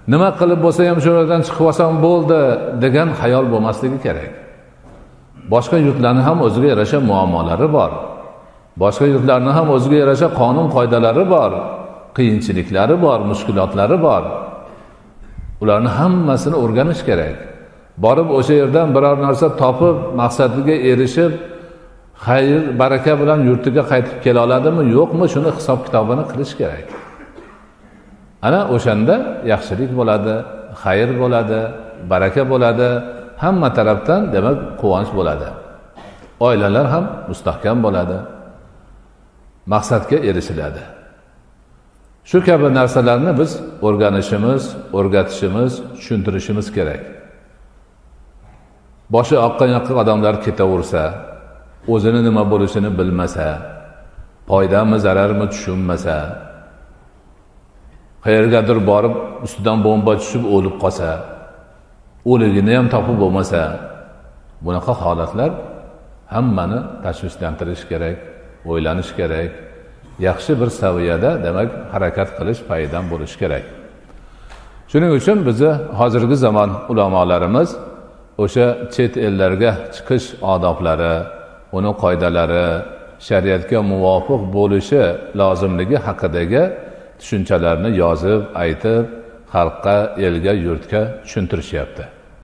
Nima qilib bo'lsa ham shu yerdan chiqib olsam bo'ldi degan xayol bo'lmasligi kerak. Boshqa yurtlarning ham o'ziga yarasha muammolari bor. Boshqa yurtlarning ham o'ziga yarasha qonun qoidalari bor, qiyinchiliklari bor, mushkulotlari bor. Ularni hammasini o'rganish kerak. Borib o'sha yerdan biror narsa topib, maqsadiga erishib, xayr, baraka bilan yurtiga qaytib kela oladimi, yo'qmi, shuni hisob-kitobini qilish kerak. Ana o'shanda yaxshilik bo'ladi, xayr bo'ladi, baraka bo'ladi, hamma tarafdan demak quvonch bo'ladi. Oilalar ham mustahkam bo'ladi. Maqsadga erishiladi. Shu kabi narsalarni biz o'rganishimiz, o'rgatishimiz, tushuntirishimiz kerak. Boshi oqqan-yoqqan odamlar ketaversa, o'zini nima bo'lishini bilmasa, foydami, zararmi tushunmasa, qayergadir borib ustidan bomba tushib o'lib qolsa, o'ligini ham topib bo'lmasa, bunaqa holatlar hammani tashvishlantirish kerak, o'ylanish kerak. Yaxshi bir saviyada demak harakat qilish paydan bo'lish kerak. Shuning uchun bizni hozirgi zamon ulamolarimiz o'sha chet ellarga chiqish odoblari, uni qoidalari, shariatga muvofiq bo'lishi lozimligi haqidagi tushunchalarni yozib, aytib, xalqqa, elga, yurtga tushuntirishyapti.